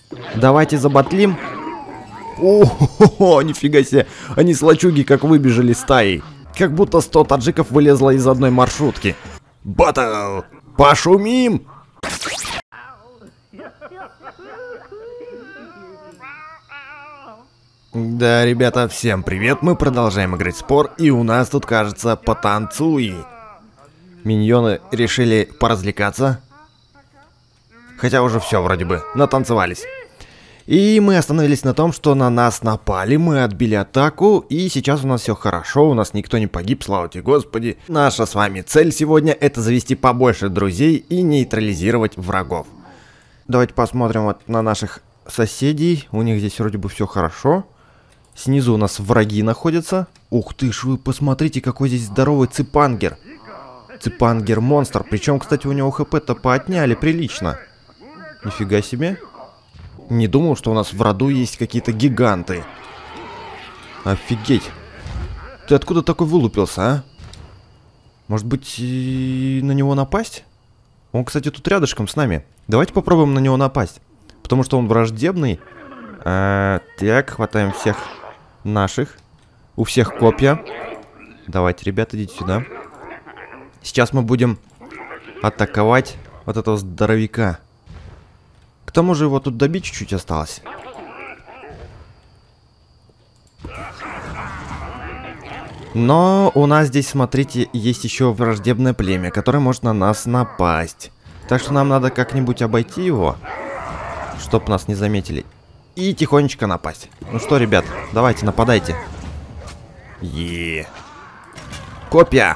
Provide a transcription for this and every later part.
Давайте забатлим. О, нифига себе. Они с лачуги как выбежали стаей. Как будто 100 таджиков вылезло из одной маршрутки. Батл! Пошумим! Да, ребята, всем привет. Мы продолжаем играть в спор. И у нас тут, кажется, потанцуй. Миньоны решили поразвлекаться. Хотя уже все вроде бы, натанцевались. И мы остановились на том, что на нас напали, мы отбили атаку, и сейчас у нас все хорошо, у нас никто не погиб, слава тебе Господи. Наша с вами цель сегодня — это завести побольше друзей и нейтрализировать врагов. Давайте посмотрим вот на наших соседей, у них здесь вроде бы все хорошо. Снизу у нас враги находятся. Ух ты ж, вы посмотрите, какой здесь здоровый ципангер. Ципангер-монстр, причем, кстати, у него хп-то поотняли прилично. Нифига себе. Не думал, что у нас в роду есть какие-то гиганты. Офигеть. Ты откуда такой вылупился, а? Может быть, на него напасть? Он, кстати, тут рядышком с нами. Давайте попробуем на него напасть. Потому что он враждебный. Так, хватаем всех наших. У всех копья. Давайте, ребята, идите сюда. Сейчас мы будем атаковать вот этого здоровяка. К тому же его тут добить чуть-чуть осталось. Но у нас здесь, смотрите, есть еще враждебное племя, которое может на нас напасть. Так что нам надо как-нибудь обойти его, чтоб нас не заметили. И тихонечко напасть. Ну что, ребят, давайте, нападайте. Копья!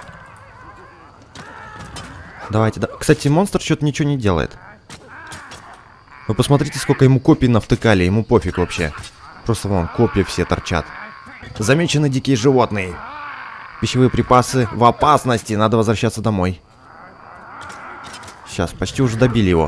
Давайте, да. Кстати, монстр что-то ничего не делает. Вы посмотрите, сколько ему копий навтыкали, ему пофиг вообще. Просто вон, копья все торчат. Замечены дикие животные. Пищевые припасы в опасности, надо возвращаться домой. Сейчас, почти уже добили его.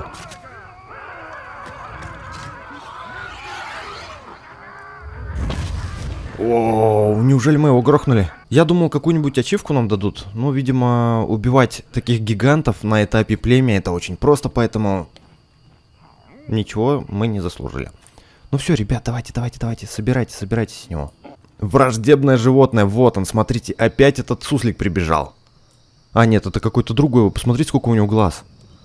О, неужели мы его грохнули? Я думал, какую-нибудь ачивку нам дадут. Ну, видимо, убивать таких гигантов на этапе племя это очень просто, поэтому... Ничего мы не заслужили. Ну все, ребят, давайте, собирайтесь с него. Враждебное животное, вот он, смотрите, опять этот суслик прибежал. А нет, это какой-то другой, посмотрите, сколько у него глаз.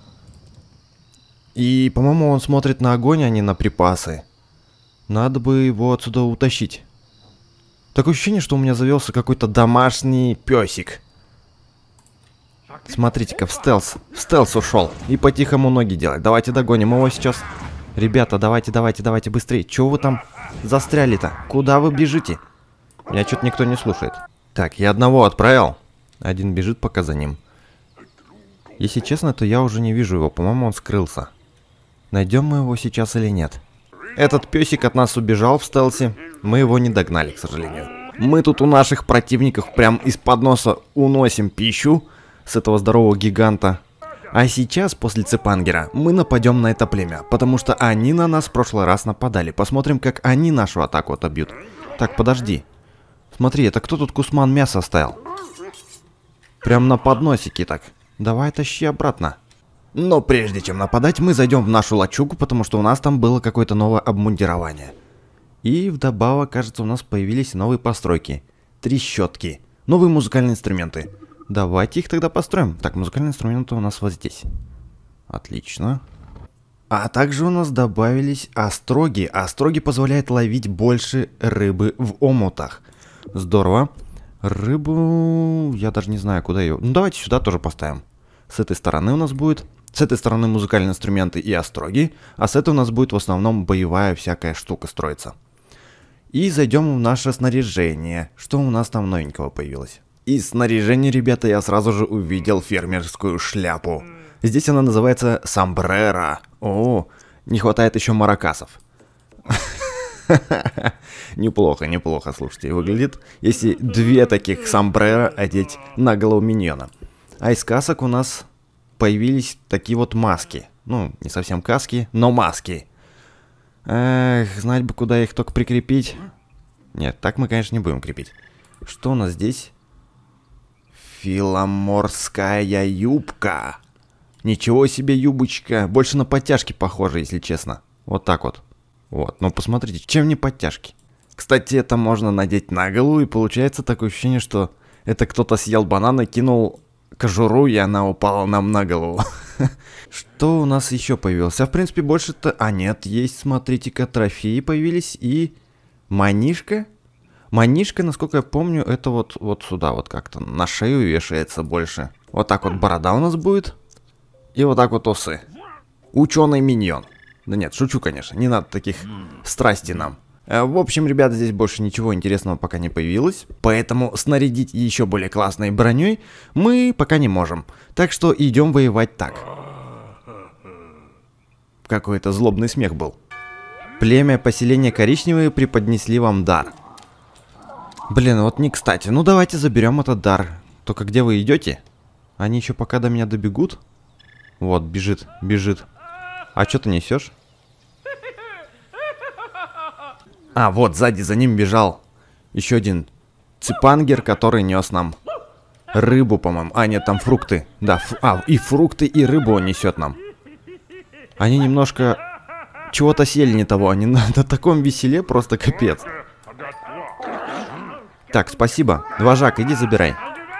И, по-моему, он смотрит на огонь, а не на припасы. Надо бы его отсюда утащить. Такое ощущение, что у меня завелся какой-то домашний песик. Смотрите-ка, в стелс ушел. И по-тихому ноги делать. Давайте догоним его сейчас. Ребята, давайте, быстрее. Чего вы там застряли-то? Куда вы бежите? Меня что-то никто не слушает. Так, я одного отправил. Один бежит пока за ним. Если честно, то я уже не вижу его. По-моему, он скрылся. Найдем мы его сейчас или нет? Этот песик от нас убежал в стелсе. Мы его не догнали, к сожалению. Мы тут у наших противников прям из-под носа уносим пищу с этого здорового гиганта. А сейчас, после ципангера, мы нападем на это племя, потому что они на нас в прошлый раз нападали. Посмотрим, как они нашу атаку отобьют. Так, подожди. Смотри, это кто тут кусман мяса оставил? Прям на подносике так. Давай тащи обратно. Но прежде чем нападать, мы зайдем в нашу лачугу, потому что у нас там было какое-то новое обмундирование. И вдобавок, кажется, у нас появились новые постройки. Трещотки. Новые музыкальные инструменты. Давайте их тогда построим. Так, музыкальные инструменты у нас вот здесь. Отлично. А также у нас добавились остроги. Остроги позволяют ловить больше рыбы в омутах. Здорово. Рыбу... Я даже не знаю, куда ее... Ну, давайте сюда тоже поставим. С этой стороны у нас будет... С этой стороны музыкальные инструменты и остроги. А с этой у нас будет в основном боевая всякая штука строиться. И зайдем в наше снаряжение. Что у нас там новенького появилось? Из снаряжения, ребята, я сразу же увидел фермерскую шляпу. Здесь она называется сомбреро. О, не хватает еще маракасов. Неплохо, слушайте, выглядит, если две таких сомбреро одеть на голову миньона. А из касок у нас появились такие вот маски. Ну, не совсем каски, но маски. Эх, знать бы, куда их только прикрепить. Нет, так мы, конечно, не будем крепить. Что у нас здесь? Филоморская юбка. Ничего себе юбочка. Больше на подтяжки похоже, если честно. Вот так вот. Вот, но посмотрите, чем не подтяжки. Кстати, это можно надеть на голову, и получается такое ощущение, что это кто-то съел банан и кинул кожуру, и она упала нам на голову. Что у нас еще появилось? А в принципе больше-то... А нет, есть, смотрите-ка, трофеи появились и... Манишка? Манишка, насколько я помню, это вот сюда вот как-то на шею вешается больше. Вот так вот борода у нас будет. И вот так вот усы. Ученый миньон. Да нет, шучу, конечно, не надо таких страстей нам. В общем, ребята, здесь больше ничего интересного пока не появилось. Поэтому снарядить еще более классной броней мы пока не можем. Так что идем воевать так. Какой-то злобный смех был. Племя поселения коричневые преподнесли вам дар. Блин, вот не кстати. Ну давайте заберем этот дар. Только где вы идете? Они еще пока до меня добегут. Вот, бежит, бежит. А что ты несешь? А, вот, сзади за ним бежал еще один ципангер, который нес нам рыбу, по-моему. А, нет, там фрукты. Да, и фрукты, и рыбу он несет нам. Они немножко чего-то съели не того. Они на таком веселе просто капец. Так, спасибо. Вожак, иди забирай.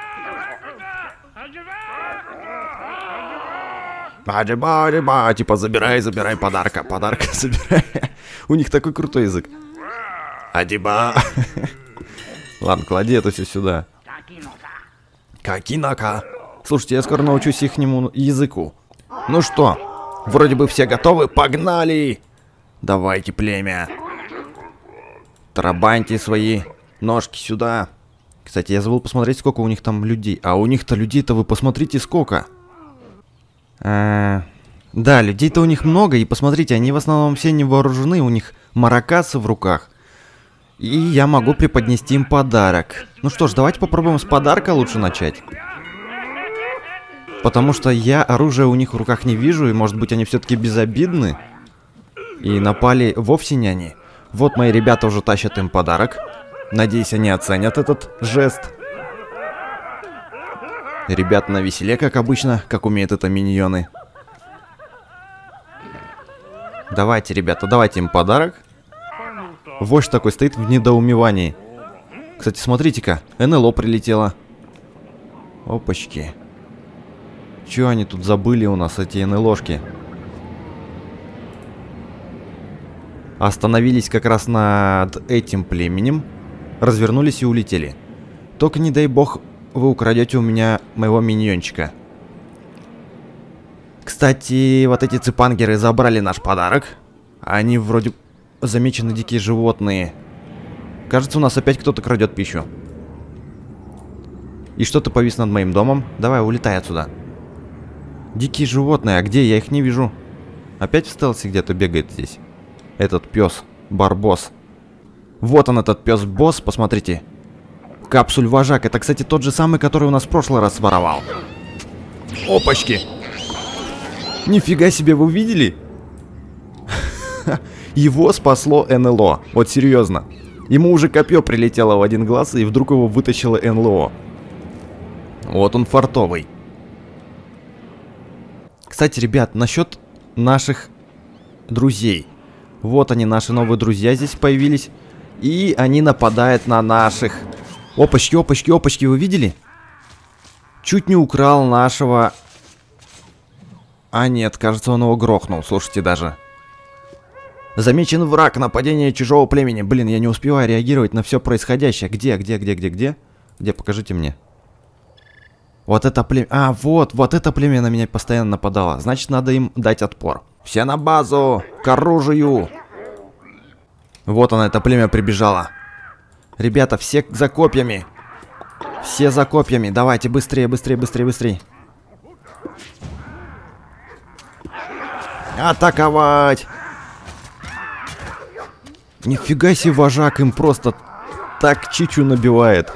Типа, забирай подарка. Подарка забирай. У них такой крутой язык. Адиба. Ладно, клади это все сюда. Какинака. Слушайте, я скоро научусь ихнему языку. Ну что, вроде бы все готовы, погнали! Давайте, племя. Тарабаньте свои ножки сюда. Кстати, я забыл посмотреть, сколько у них там людей. А у них-то людей-то вы посмотрите, сколько. Да, людей-то у них много, и посмотрите, они в основном все не вооружены, у них маракасы в руках. И я могу преподнести им подарок. Ну что ж, давайте попробуем с подарка лучше начать. Потому что я оружия у них в руках не вижу, и может быть они все-таки безобидны. И напали вовсе не они. Вот мои ребята уже тащат им подарок. Надеюсь, они оценят этот жест. Ребята навеселе, как обычно, как умеют это миньоны. Давайте, ребята, давайте им подарок. Вождь такой стоит в недоумевании. Кстати, смотрите-ка, НЛО прилетело. Опачки. Чё они тут забыли у нас, эти НЛОшки? Остановились как раз над этим племенем. Развернулись и улетели. Только не дай бог вы украдете у меня моего миньончика. Кстати, вот эти ципангеры забрали наш подарок. Они вроде... Замечены дикие животные. Кажется, у нас опять кто-то крадет пищу. И что-то повис над моим домом. Давай, улетай отсюда. Дикие животные, а где? Я их не вижу. Опять в стелсе где-то бегает здесь. Этот пес, Барбос. Вот он, этот пес-босс, посмотрите. Капсуль-вожак. Это, кстати, тот же самый, который у нас в прошлый раз своровал. Опачки! Нифига себе, вы увидели? Его спасло НЛО. Вот серьезно. Ему уже копье прилетело в один глаз, и вдруг его вытащило НЛО. Вот он фартовый. Кстати, ребят, насчет наших друзей. Вот они, наши новые друзья здесь появились. И они нападают на наших. Опачки, опачки, опачки, вы видели? Чуть не украл нашего... А нет, кажется, он его грохнул, слушайте даже. Замечен враг, нападение чужого племени. Блин, я не успеваю реагировать на все происходящее. Где? Где, покажите мне. Вот это племя... А, вот это племя на меня постоянно нападало. Значит, надо им дать отпор. Все на базу! К оружию! Вот оно, это племя прибежало. Ребята, все за копьями. Все за копьями. Давайте, быстрее, быстрее, быстрее, быстрее. Атаковать! Нифига себе, вожак им просто так чичу набивает.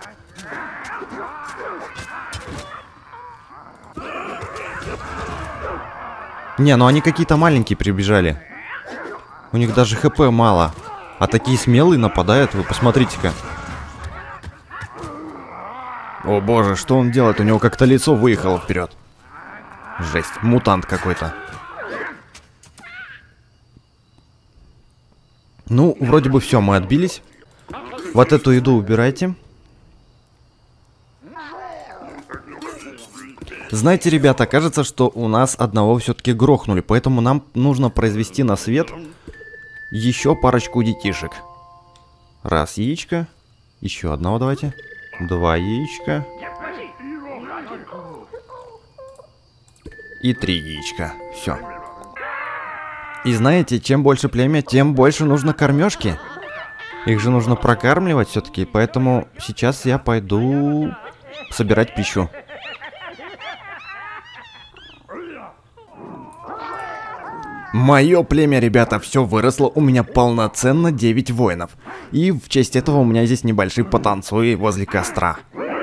Не, ну они какие-то маленькие прибежали. У них даже ХП мало. А такие смелые нападают, вы посмотрите-ка. О боже, что он делает? У него как-то лицо выехало вперед. Жесть, мутант какой-то. Ну, вроде бы все, мы отбились. Вот эту еду убирайте. Знаете, ребята, кажется, что у нас одного все-таки грохнули, поэтому нам нужно произвести на свет еще парочку детишек. Раз яичко. Еще одного давайте. 2 яичка. И 3 яичка. Все. И знаете, чем больше племя, тем больше нужно кормежки. Их же нужно прокармливать все-таки, поэтому сейчас я пойду собирать пищу. Мое племя, ребята, все выросло, у меня полноценно 9 воинов. И в честь этого у меня здесь небольшие потанцуи возле костра.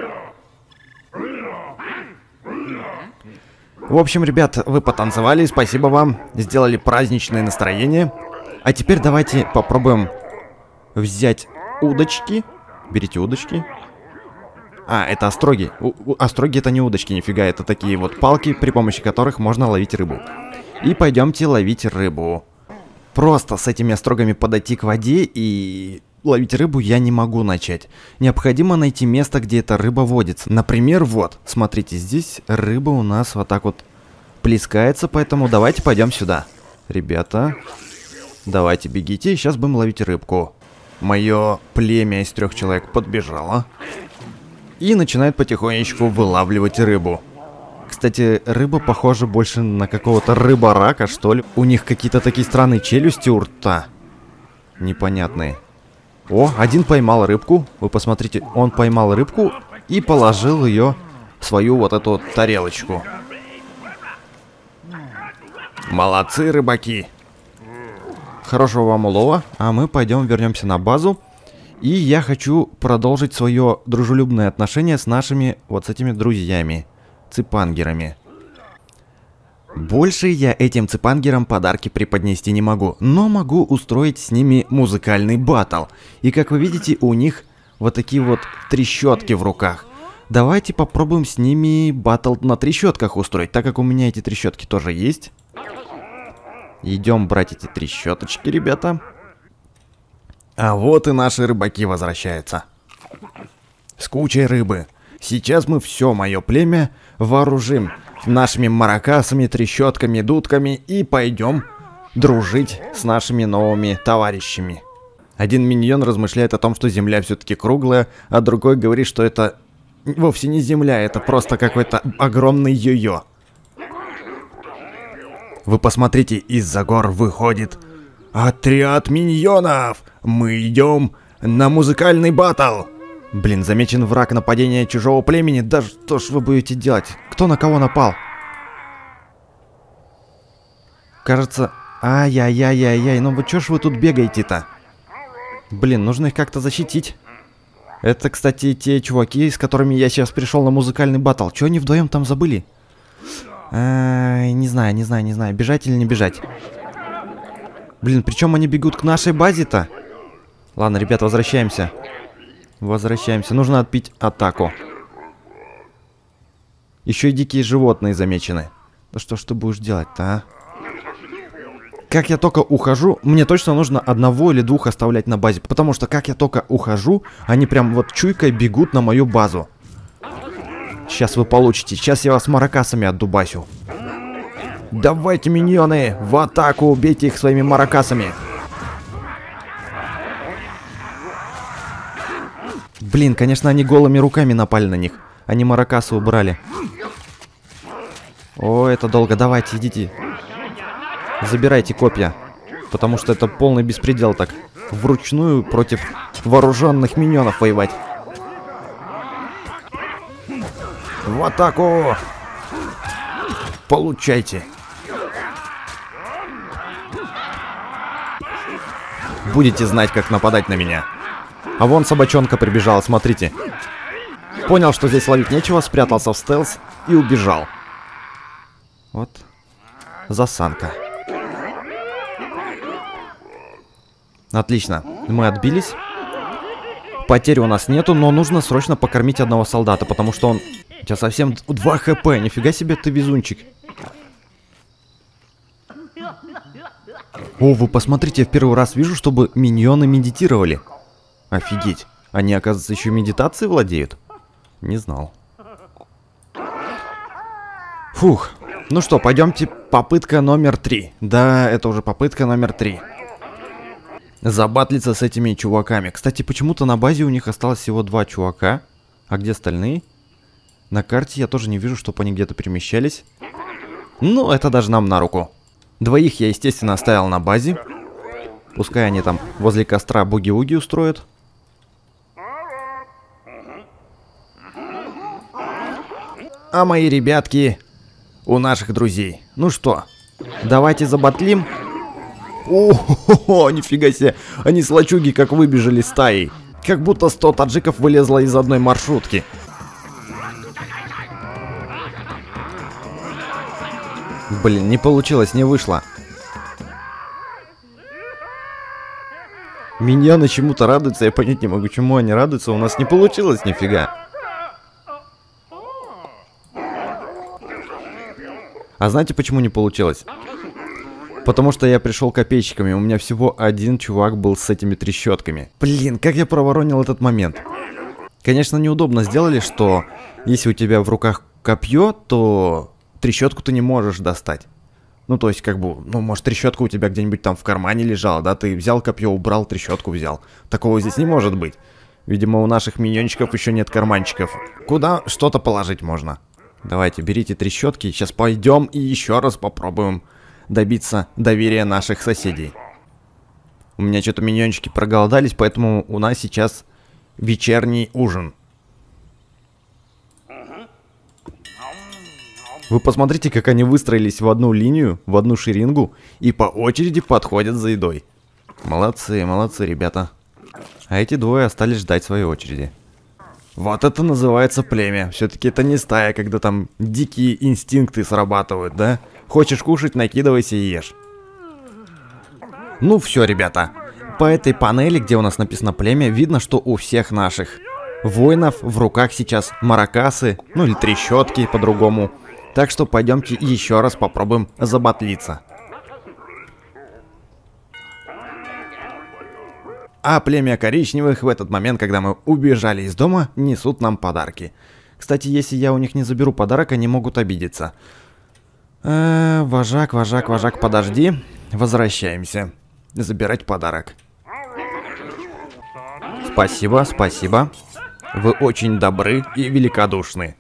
В общем, ребят, вы потанцевали, спасибо вам, сделали праздничное настроение. А теперь давайте попробуем взять удочки. Берите удочки. А, это остроги. Остроги это не удочки, нифига, это такие вот палки, при помощи которых можно ловить рыбу. И пойдемте ловить рыбу. Просто с этими острогами подойти к воде и ловить рыбу я не могу начать. Необходимо найти место, где эта рыба водится. Например, вот, смотрите, здесь рыба у нас вот так вот плескается, поэтому давайте пойдем сюда. Ребята, давайте бегите, и сейчас будем ловить рыбку. Мое племя из 3 человек подбежало и начинает потихонечку вылавливать рыбу. Кстати, рыба похожа больше на какого-то рыба-рака, что ли. У них какие-то такие странные челюсти у рта. Непонятные. О, один поймал рыбку. Вы посмотрите, он поймал рыбку и положил ее в свою вот эту вот тарелочку. Молодцы, рыбаки. Хорошего вам улова. А мы пойдем вернемся на базу. И я хочу продолжить свое дружелюбное отношение с нашими вот с этими друзьями. Ципангерами. Больше я этим ципангерам подарки преподнести не могу, но могу устроить с ними музыкальный баттл. И как вы видите, у них вот такие вот трещотки в руках. Давайте попробуем с ними баттл на трещотках устроить, так как у меня эти трещотки тоже есть. Идем брать эти трещоточки, ребята. А вот и наши рыбаки возвращаются. С кучей рыбы. Сейчас мы все мое племя вооружим нашими маракасами, трещотками, дудками и пойдем дружить с нашими новыми товарищами. Один миньон размышляет о том, что Земля все-таки круглая, а другой говорит, что это вовсе не Земля, это просто какой-то огромный йо-йо. Вы посмотрите, из-за гор выходит отряд миньонов. Мы идем на музыкальный баттл. Блин, замечен враг, нападения чужого племени. Да что ж вы будете делать? Кто на кого напал? Кажется... Ай-яй-яй-яй-яй, ну вы чё ж вы тут бегаете-то? Блин, нужно их как-то защитить. Это, кстати, те чуваки, с которыми я сейчас пришел на музыкальный баттл. Чё они вдвоем там забыли? Не знаю. Бежать или не бежать? Блин, причем они бегут к нашей базе-то? Ладно, ребят, возвращаемся. Возвращаемся. Нужно отбить атаку. Еще и дикие животные замечены. Да что ж ты будешь делать-то, а? Как я только ухожу, мне точно нужно 1 или 2 оставлять на базе. Потому что как я только ухожу, они прям вот чуйкой бегут на мою базу. Сейчас вы получите. Сейчас я вас маракасами отдубасю. Давайте, миньоны, в атаку, убейте их своими маракасами. Блин, конечно, они голыми руками напали на них. Они маракасы убрали. О, это долго. Давайте, идите. Забирайте копья. Потому что это полный беспредел так. Вручную против вооруженных миньонов воевать. В атаку! Получайте. Будете знать, как нападать на меня. А вон собачонка прибежала, смотрите. Понял, что здесь ловить нечего, спрятался в стелс и убежал. Вот. Засанка. Отлично. Мы отбились. Потерь у нас нету, но нужно срочно покормить одного солдата, потому что он... У тебя совсем 2 хп. Нифига себе ты везунчик. О, вы посмотрите, я в первый раз вижу, чтобы миньоны медитировали. Офигеть. Они, оказывается, еще медитацией владеют? Не знал. Фух. Ну что, пойдемте. Попытка номер 3. Да, это уже попытка номер 3. Забатлиться с этими чуваками. Кстати, почему-то на базе у них осталось всего 2 чувака. А где остальные? На карте я тоже не вижу, чтобы они где-то перемещались. Ну, это даже нам на руку. 2 я, естественно, оставил на базе. Пускай они там возле костра буги-уги устроят. А мои ребятки у наших друзей. Ну что, давайте забатлим. О, нифига себе. Они слачуги как выбежали стаей. Как будто 100 таджиков вылезло из одной маршрутки. Блин, не получилось, не вышло. Миньоны чему-то радуются, я понять не могу, чему они радуются. У нас не получилось нифига. А знаете, почему не получилось? Потому что я пришел копейщиками, у меня всего 1 чувак был с этими трещотками. Блин, как я проворонил этот момент. Конечно, неудобно сделали, что если у тебя в руках копье, то трещотку ты не можешь достать. Ну, то есть, как бы, ну, может, трещотка у тебя где-нибудь там в кармане лежала, да? Ты взял копье, убрал, трещотку взял. Такого здесь не может быть. Видимо, у наших миньончиков еще нет карманчиков. Куда что-то положить можно. Давайте, берите трещотки, сейчас пойдем и еще раз попробуем добиться доверия наших соседей. У меня что-то миньончики проголодались, поэтому у нас сейчас вечерний ужин. Вы посмотрите, как они выстроились в одну линию, в одну шерингу и по очереди подходят за едой. Молодцы, молодцы, ребята. А эти 2 остались ждать своей очереди. Вот это называется племя. Все-таки это не стая, когда там дикие инстинкты срабатывают, да? Хочешь кушать, накидывайся и ешь. Ну все, ребята. По этой панели, где у нас написано племя, видно, что у всех наших воинов в руках сейчас маракасы, ну или трещотки по-другому. Так что пойдемте еще раз попробуем забатлиться. А племя коричневых в этот момент, когда мы убежали из дома, несут нам подарки. Кстати, если я у них не заберу подарок, они могут обидеться. Вожак, подожди. Возвращаемся. Забирать подарок. Спасибо, спасибо. Вы очень добры и великодушны.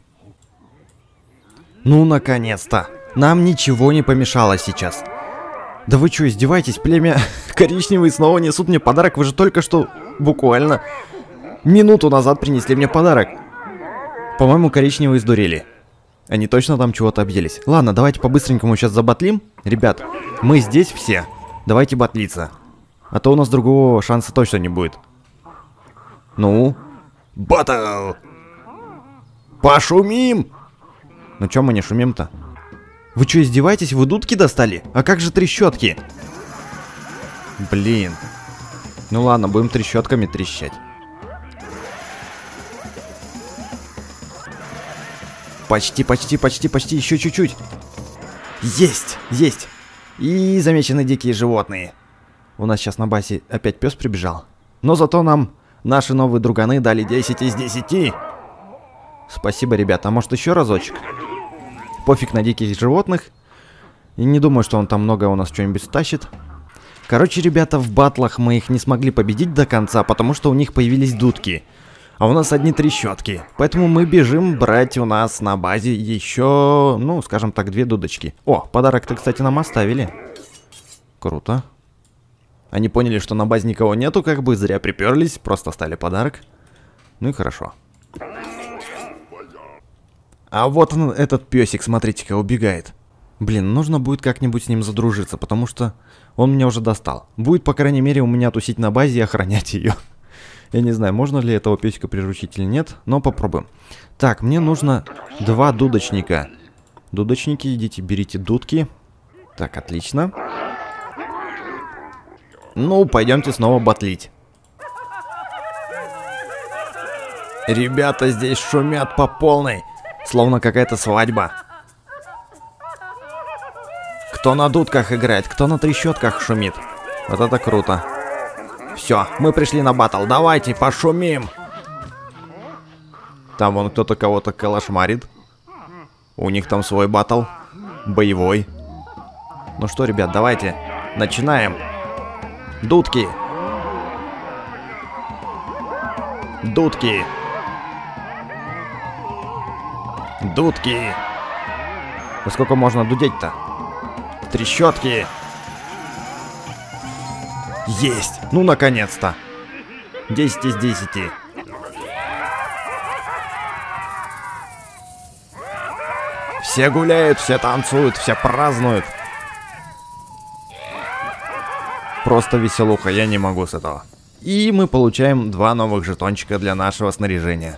Ну, наконец-то. Нам ничего не помешало сейчас. Да вы что, издеваетесь? Племя коричневые снова несут мне подарок. Вы же только что буквально минуту назад принесли мне подарок. По-моему, коричневые сдурели. Они точно там чего-то объелись. Ладно, давайте по-быстренькому сейчас забатлим. Ребят, мы здесь все. Давайте батлиться. А то у нас другого шанса точно не будет. Ну? Батл! Пошумим! Ну чё мы не шумим-то? Вы что, издеваетесь? Вы дудки достали? А как же трещотки? Блин. Ну ладно, будем трещотками трещать. Почти, еще чуть-чуть. Есть, есть. И замечены дикие животные. У нас сейчас на базе опять пес прибежал. Но зато нам наши новые друганы дали 10 из 10. Спасибо, ребята. А может еще разочек? Пофиг на диких животных. И не думаю, что он там много у нас что-нибудь стащит. Короче, ребята, в батлах мы их не смогли победить до конца, потому что у них появились дудки. А у нас одни трещотки. Поэтому мы бежим брать у нас на базе еще, ну, скажем так, 2 дудочки. О, подарок-то, кстати, нам оставили. Круто. Они поняли, что на базе никого нету, как бы зря приперлись, просто оставили подарок. Ну и хорошо. А вот он, этот песик, смотрите-ка, убегает. Блин, нужно будет как-нибудь с ним задружиться, потому что он меня уже достал. Будет, по крайней мере, у меня тусить на базе и охранять ее. Я не знаю, можно ли этого песика приручить или нет, но попробуем. Так, мне нужно 2 дудочника. Дудочники, идите, берите дудки. Так, отлично. Ну, пойдемте снова батлить. Ребята здесь шумят по полной. Словно какая-то свадьба. Кто на дудках играет, кто на трещотках шумит. Вот это круто. Все, мы пришли на баттл. Давайте, пошумим. Там вон кто-то кого-то калашмарит. У них там свой баттл. Боевой. Ну что, ребят, давайте. Начинаем. Дудки. Дудки. Дудки. Да сколько можно дудеть-то? Трещотки. Есть. Ну, наконец-то. 10 из 10. Все гуляют, все танцуют, все празднуют. Просто веселуха, я не могу с этого. И мы получаем 2 новых жетончика для нашего снаряжения.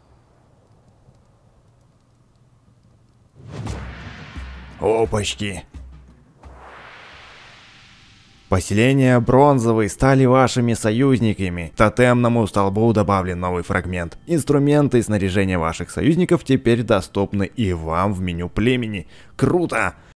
Опачки. Поселения Бронзовые стали вашими союзниками. К тотемному столбу добавлен новый фрагмент. Инструменты и снаряжение ваших союзников теперь доступны и вам в меню племени. Круто!